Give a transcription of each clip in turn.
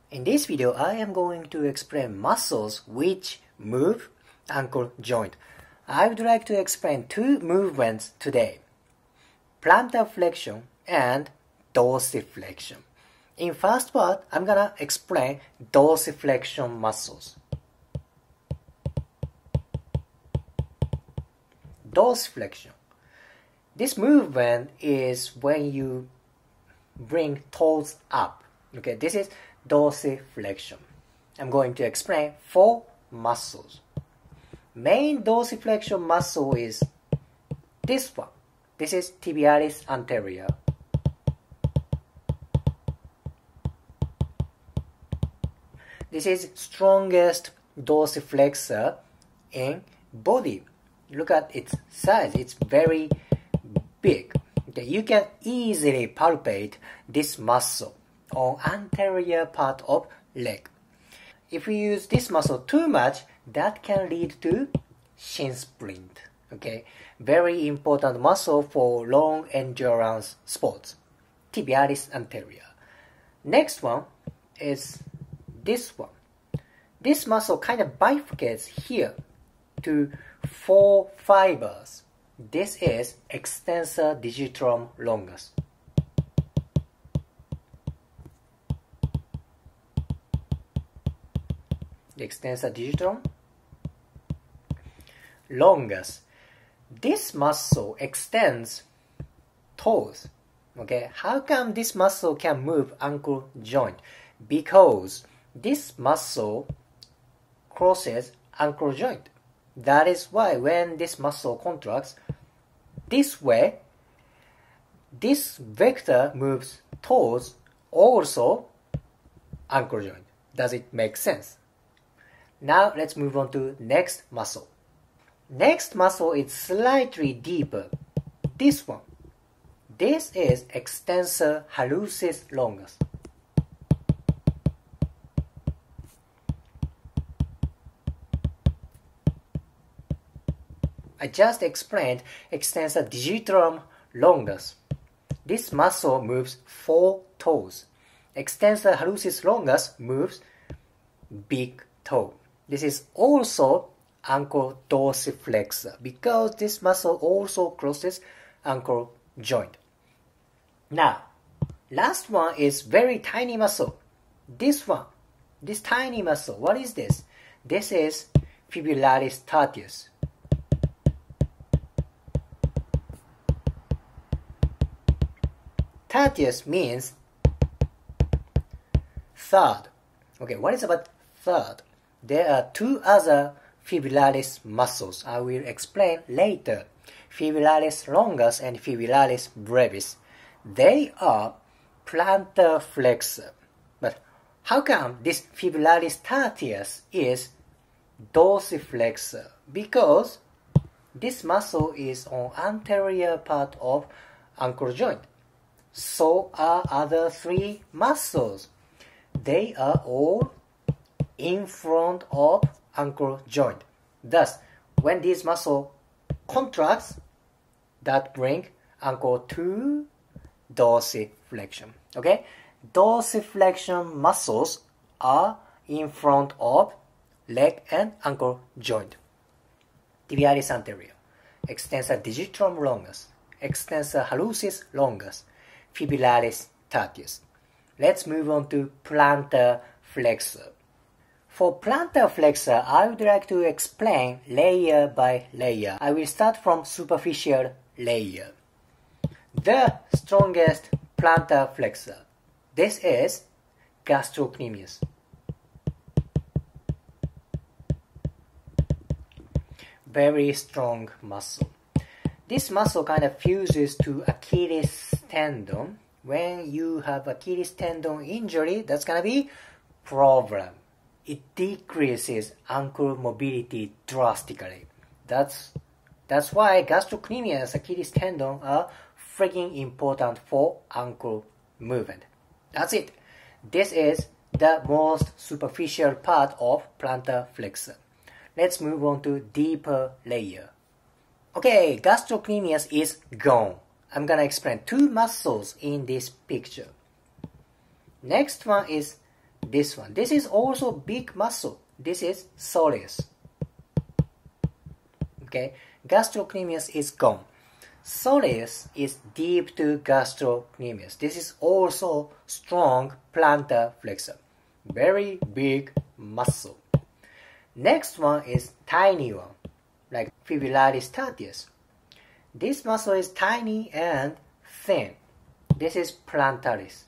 In this video, I am going to explain muscles which move ankle joint. I would like to explain two movements today: plantar flexion and dorsiflexion. In first part, I'm gonna explain dorsiflexion muscles. Dorsiflexion. This movement is when you bring toes up. Okay, this is dorsiflexion. I'm going to explain four muscles. Main dorsiflexion muscle is this one. This is tibialis anterior. This is strongest dorsiflexor in body. Look at its size. It's very big. Okay, you can easily palpate this muscle on anterior part of leg. If we use this muscle too much, that can lead to shin splint. Okay, very important muscle for long endurance sports. Tibialis anterior. Next one is this one. This muscle kind of bifurcates here to four fibers. This is extensor digitorum longus. The extensor digitorum longus. This muscle extends toes. Okay, how come this muscle can move ankle joint? Because this muscle crosses ankle joint. That is why when this muscle contracts this way, this vector moves towards also ankle joint. Does it make sense? Now let's move on to next muscle. Next muscle is slightly deeper. This one. This is extensor hallucis longus. I just explained extensor digitorum longus. This muscle moves four toes. Extensor hallucis longus moves big toe. This is also ankle dorsiflexor because this muscle also crosses ankle joint. Now, last one is very tiny muscle. This one, this tiny muscle, what is this? This is fibularis tertius. Tertius means third. Okay, what is about third? There are two other fibularis muscles. I will explain later. Fibularis longus and fibularis brevis. They are plantar flexor. But how come this fibularis tertius is dorsiflexor? Because this muscle is on anterior part of ankle joint. So are other three muscles. They are all in front of ankle joint. Thus, when this muscle contracts, that brings ankle to dorsiflexion. Okay? Dorsiflexion muscles are in front of leg and ankle joint. Tibialis anterior, extensor digitorum longus, extensor hallucis longus, fibularis tertius. Let's move on to plantar flexor. For plantar flexor, I would like to explain layer by layer. I will start from superficial layer. The strongest plantar flexor. This is gastrocnemius. Very strong muscle. This muscle kind of fuses to Achilles tendon. When you have Achilles tendon injury, that's gonna be problem. It decreases ankle mobility drastically. That's why gastrocnemius Achilles tendon are freaking important for ankle movement. That's it. This is the most superficial part of plantar flexor. Let's move on to deeper layer. Okay, gastrocnemius is gone. I'm gonna explain two muscles in this picture. Next one is this one. This is also big muscle. This is soleus. Okay, gastrocnemius is gone. Soleus is deep to gastrocnemius. This is also strong plantar flexor. Very big muscle. Next one is tiny one, like fibularis tertius. This muscle is tiny and thin. This is plantaris.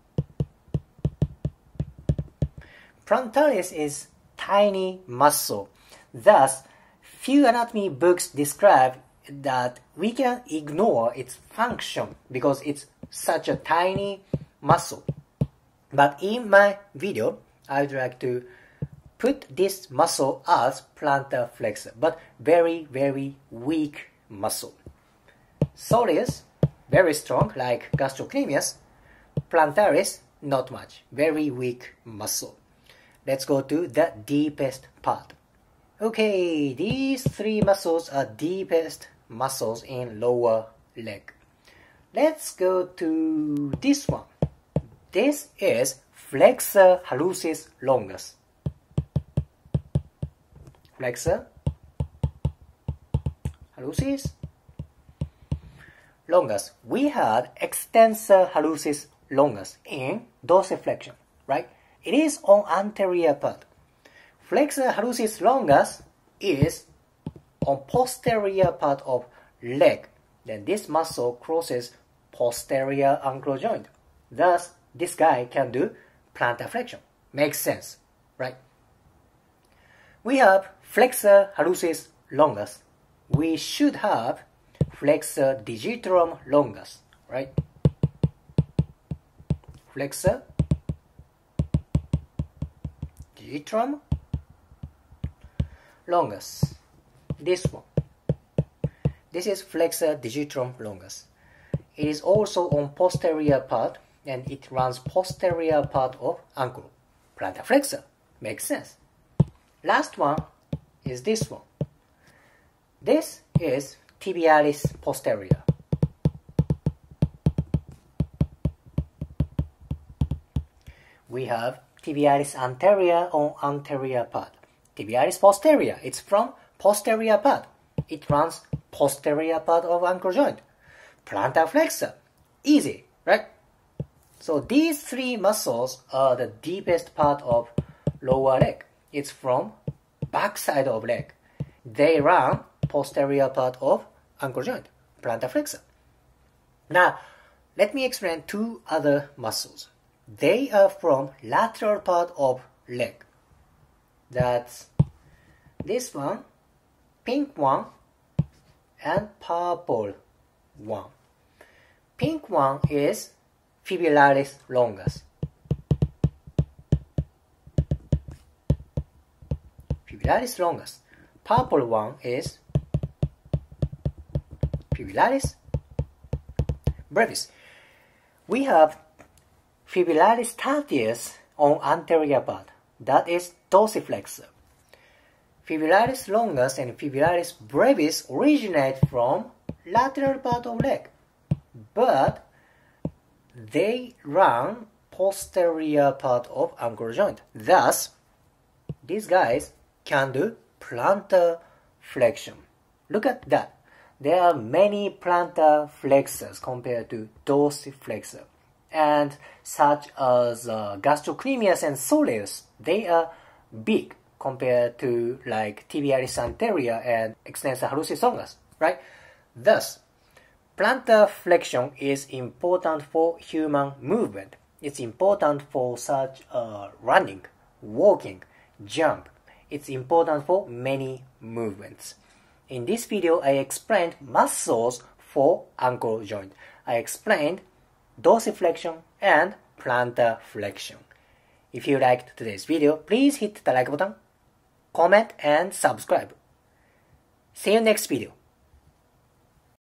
Plantaris is tiny muscle. Thus, few anatomy books describe that we can ignore its function because it's such a tiny muscle. But in my video, I would like to put this muscle as plantar flexor, but very, very weak muscle. Soleus, very strong, like gastrocnemius. Plantaris, not much, very weak muscle. Let's go to the deepest part. Okay, these three muscles are deepest muscles in lower leg. Let's go to this one. This is flexor hallucis longus. Flexor hallucis longus. We had extensor hallucis longus in dorsiflexion, right? It is on anterior part. Flexor hallucis longus is on posterior part of leg. Then this muscle crosses posterior ankle joint. Thus, this guy can do plantar flexion. Makes sense, right? We have flexor hallucis longus. We should have flexor digitorum longus, right? Flexor digitorum longus. This one. This is flexor digitorum longus. It is also on posterior part and it runs posterior part of ankle. Plantar flexor. Makes sense. Last one is this one. This is tibialis posterior. We have tibialis anterior on anterior part. Tibialis posterior, it's from posterior part. It runs posterior part of ankle joint. Plantar flexor, easy, right? So these three muscles are the deepest part of lower leg. It's from back side of leg. They run posterior part of ankle joint, plantar flexor. Now, let me explain two other muscles. They are from lateral part of leg. That's this one, pink one, and purple one. Pink one is fibularis longus. Fibularis longus. Purple one is fibularis brevis. We have fibularis tertius on anterior part. That is dorsiflexor. Fibularis longus and fibularis brevis originate from lateral part of leg, but they run posterior part of ankle joint. Thus, these guys can do plantar flexion. Look at that. There are many plantar flexors compared to dorsiflexor. And such as gastrocnemius and soleus, they are big compared to like tibialis anterior and extensor hallucis longus, right? Thus, plantar flexion is important for human movement. It's important for such running, walking, jump. It's important for many movements. In this video, I explained muscles for ankle joint. I explained dorsiflexion and plantar flexion. If you liked today's video, please hit the like button, comment and subscribe. See you next video.